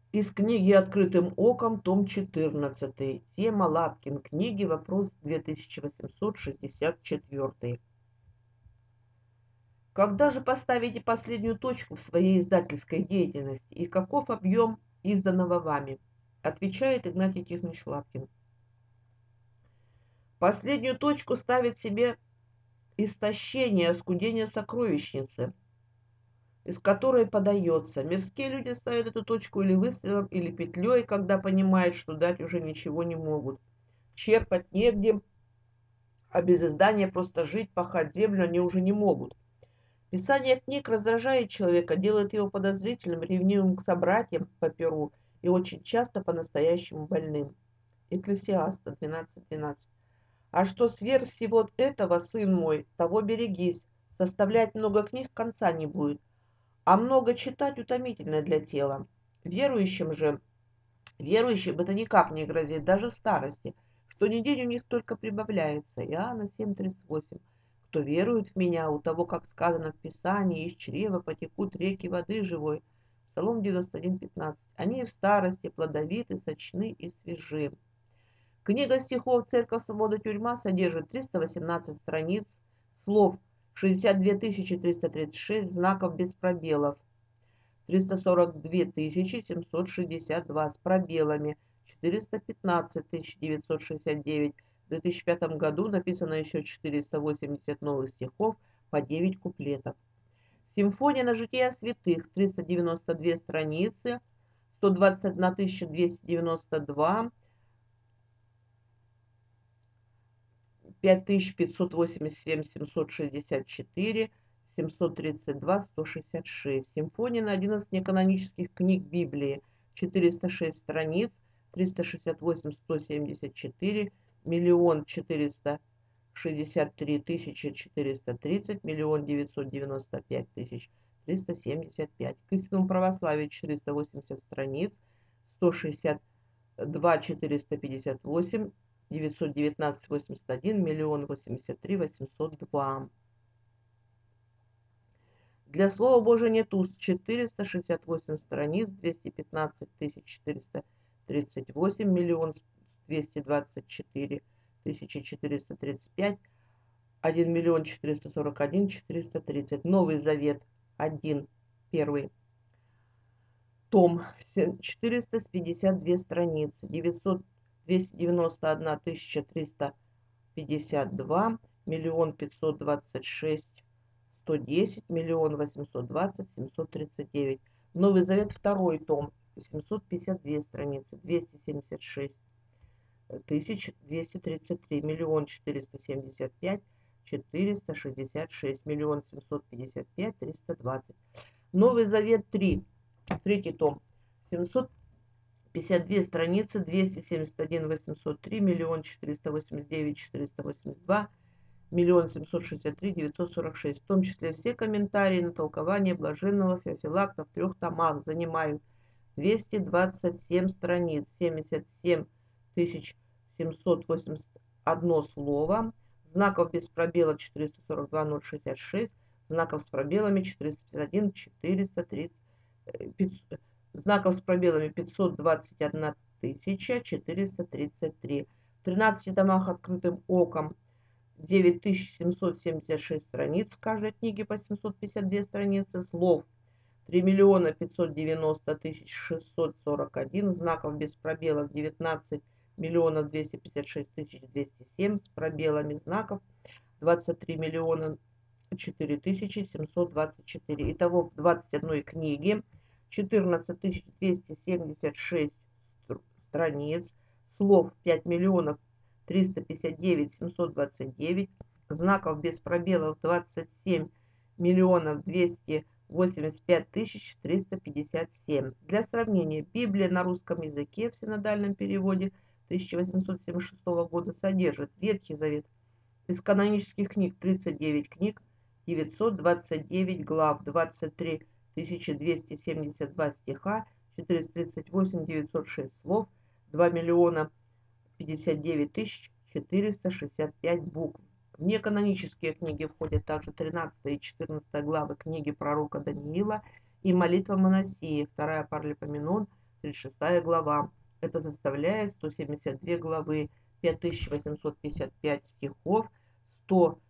Из книги «Открытым оком», том 14. Тема Лапкин книги, вопрос 2864. Когда же поставите последнюю точку в своей издательской деятельности и каков объем изданного вами? Отвечает Игнатий Тихонович Лапкин. Последнюю точку ставит себе истощение, оскудение сокровищницы, из которой подается. Мирские люди ставят эту точку или выстрелом, или петлей, когда понимают, что дать уже ничего не могут. Черпать негде, а без издания просто жить, пахать землю они уже не могут. Писание книг раздражает человека, делает его подозрительным, ревнивым к собратьям по перу и очень часто по-настоящему больным. Экклесиаста 12:12. А что сверх всего этого, сын мой, того берегись. Составлять много книг конца не будет, а много читать утомительно для тела. Верующим это никак не грозит, даже в старости, что ни день у них только прибавляется. Иоанна 7:38. Кто верует в меня, у того, как сказано в Писании, из чрева потекут реки воды живой. Псалом 91:15. Они в старости плодовиты, сочны и свежи. Книга стихов «Церковь, свобода, тюрьма» содержит 318 страниц, слов 62 336, знаков без пробелов 342 762 с пробелами, 415 969. В 2005 году написано еще 480 новых стихов по 9 куплетов. Симфония на жития святых, 392 страницы, 121 292, 5587 764, 732 166. Симфония на 11 неканонических книг Библии, 406 страниц, 368 174, миллион 463 430, миллион 995 тысяч 375. К истинному православию 480 страниц, 162 458, 919 81, миллион 83 802. Для Слова Божия нет уст 468 страниц, 215 438, миллион 224 435, 1 миллион 441 430. Новый Завет 1, первый том, 452 страницы, 291 352, миллион 526 110, миллион 820 739. Новый Завет второй том, 752 страницы, 276 233, миллион 475 466, миллион 755 320. Новый Завет 3, третий том, 752 страницы, 271 803, миллион 489 482, миллион 763 946. В том числе все комментарии на толкование блаженного Феофилакта в 3 томах занимают 227 страниц, 77 781 слово, знаков без пробела 442 066, знаков с пробелами 451 430, знаков с пробелами 521 433. В 13 томах «Открытым оком» 9776 страниц, в каждой книге по 752 страницы, слов 3 миллиона 590 тысяч 641, знаков без пробелов 19 миллионов 256 тысяч 207, с пробелами знаков 23 миллиона 4 тысячи 724. Итого в 21 книге 14 276 страниц, слов 5 миллионов 359 729, знаков без пробелов 27 миллионов 285 тысяч 357. Для сравнения, Библия на русском языке в синодальном переводе 1876 года содержит Ветхий Завет из канонических книг 39 книг, 929 глав, 23 272 стиха, 438 906 слов, 2 миллиона 59 тысяч 465 букв. В неканонические книги входят также 13 и 14 главы книги пророка Даниила и молитва Моносии, 2 Паралипоменон, 36 глава. Это составляет 172 главы, 5855 стихов, 100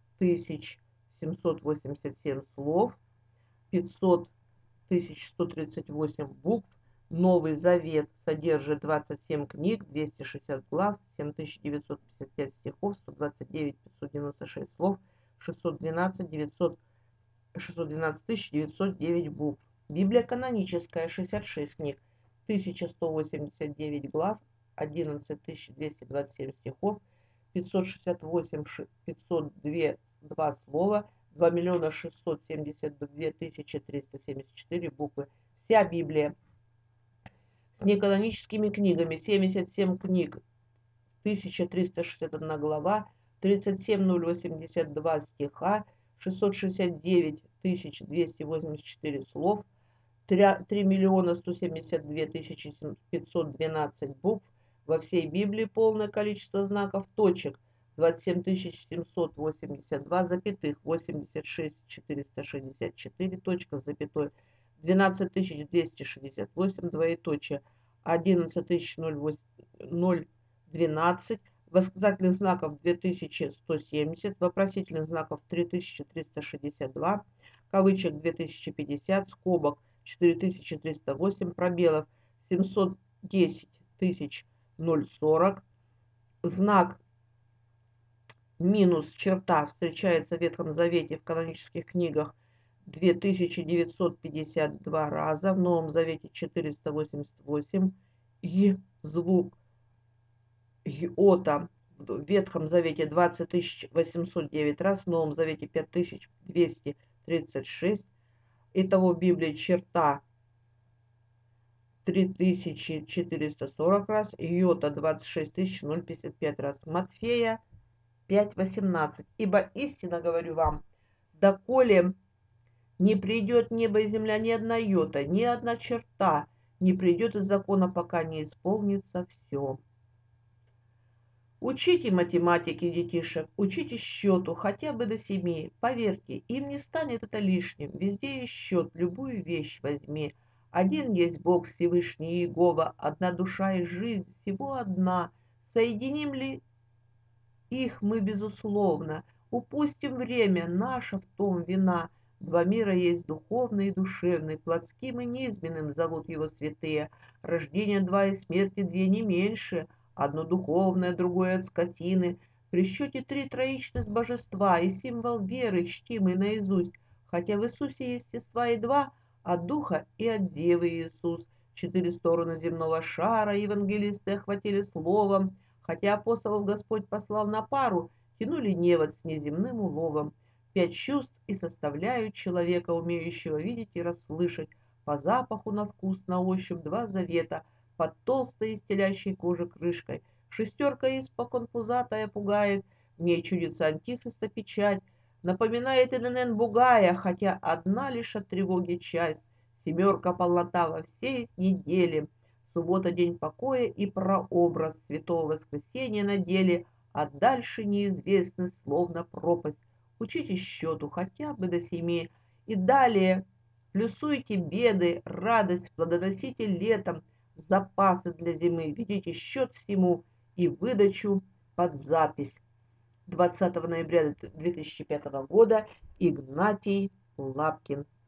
787 слов, 500 138 букв. Новый Завет содержит 27 книг, 260 глав, 7955 стихов, 129 596 слов, 612 909 букв. Библия каноническая, 66 книг, 1189 глав, 11 227 стихов, 568 502 слова, 2 672 374 буквы. Вся Библия с неканоническими книгами: 77 книг, 1361 глава, 37 082 стиха, 669 284 слов, 3 172 512 букв. Во всей Библии полное количество знаков точек: 27 782 запятых, 86 464 точка с запятой, 12 268 двоеточие, 11 012, восклицательных знаков 2170, вопросительных знаков 3362, кавычек 2050, скобок 4308, пробелов 710 040, знак минус черта встречается в Ветхом Завете в канонических книгах 2952 раза, в Новом Завете 488, звук йота в Ветхом Завете 20 809 раз, в Новом Завете 5236. Итого в Библии черта 3440 раз, йота 26 055 раз. Матфея 5:18. Ибо истинно говорю вам, доколе не придет небо и земля, ни одна йота, ни одна черта не придет из закона, пока не исполнится все. Учите математики детишек, учите счету хотя бы до 7. Поверьте, им не станет это лишним. Везде есть счет, любую вещь возьми. Один есть Бог Всевышний Иегова, одна душа и жизнь, всего одна. Соединим ли их мы, безусловно? Упустим время, наша в том вина. Два мира есть духовный и душевный, плотским и низменным зовут его святые. Рождение два и смерти две не меньше, одно духовное, другое от скотины. При счете 3 троичность божества и символ веры, чтимый наизусть, хотя в Иисусе естества и 2, от Духа и от Девы Иисус. 4 стороны земного шара евангелисты охватили словом, хотя апостолов Господь послал на пару, тянули невод с неземным уловом. 5 чувств и составляют человека, умеющего видеть и расслышать, по запаху, на вкус, на ощупь 2 завета, под толстой и стелящей кожей крышкой. 6 испокон пузатая пугает, в ней чудится антихриста печать, напоминает ИНН Бугая, хотя одна лишь от тревоги часть. 7 полнота во всей неделе. Суббота день покоя и прообраз святого воскресения на деле, а дальше неизвестность, словно пропасть. Учите счету хотя бы до 7. И далее плюсуйте беды, радость, плодоносите летом, запасы для зимы, ведите счет всему и выдачу под запись. 20 ноября 2005 года Игнатий Лапкин.